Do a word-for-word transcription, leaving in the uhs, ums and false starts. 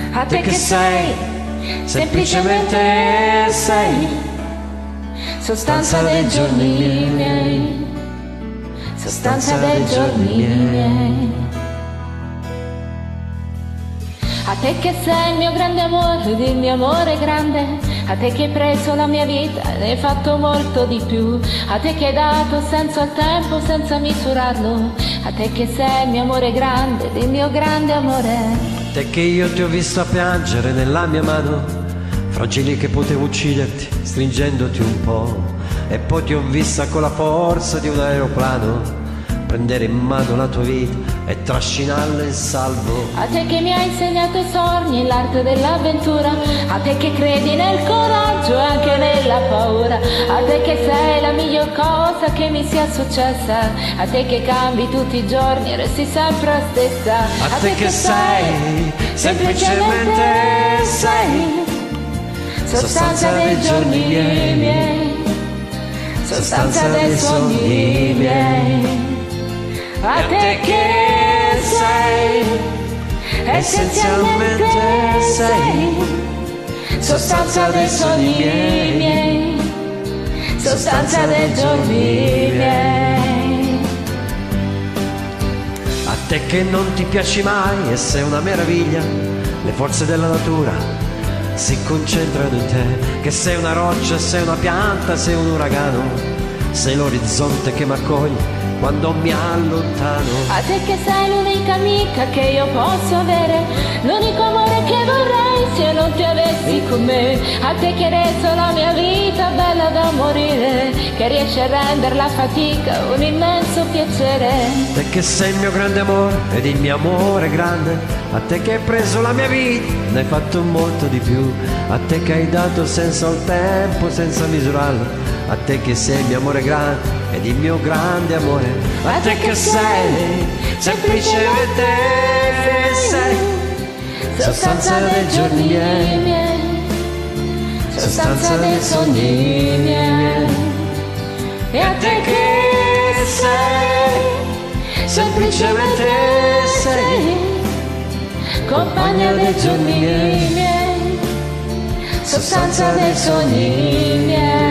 a te che sei, semplicemente sei, sostanza dei giorni miei, sostanza dei giorni miei. A te che sei il mio grande amore ed il mio amore grande, a te che hai preso la mia vita e ne hai fatto molto di più, a te che hai dato senso al tempo senza misurarlo, a te che sei il mio amore grande ed il mio grande amore. A te che io ti ho visto piangere nella mia mano, fragili che potevo ucciderti stringendoti un po', e poi ti ho vista con la forza di un aeroplano prendere in mano la tua vita e trascinarla in salvo. A te che mi hai insegnato i sogni, l'arte dell'avventura, a te che credi nel coraggio e anche nella paura, a te che sei la miglior cosa che mi sia successa, a te che cambi tutti i giorni e resti sempre la stessa, a, a te, te che sei, semplicemente sei, sostanza dei giorni miei, sostanza dei sogni miei. A te che sei, essenzialmente sei, sostanza dei sogni miei, sostanza dei giorni miei. A te che non ti piaci mai e sei una meraviglia, le forze della natura si concentrano in te, che sei una roccia, sei una pianta, sei un uragano, sei l'orizzonte che mi accoglie quando mi allontano. A te che sei l'unica amica che io posso avere, l'unico amore che vorrei se non ti avessi con me, a te che hai reso la mia vita bella da morire, che riesci a rendere la fatica un immenso piacere. Te che sei il mio grande amore ed il mio amore grande, a te che hai preso la mia vita, ne hai fatto molto di più, a te che hai dato senso al tempo senza misurarlo, a te che sei il mio amore grande ed il mio grande amore, a, a te, te che sei, semplicemente sei, sostanza dei giorni miei, sostanza dei sogni miei. E a te che sei, semplicemente sei, compagna dei giorni miei, sostanza dei sogni miei.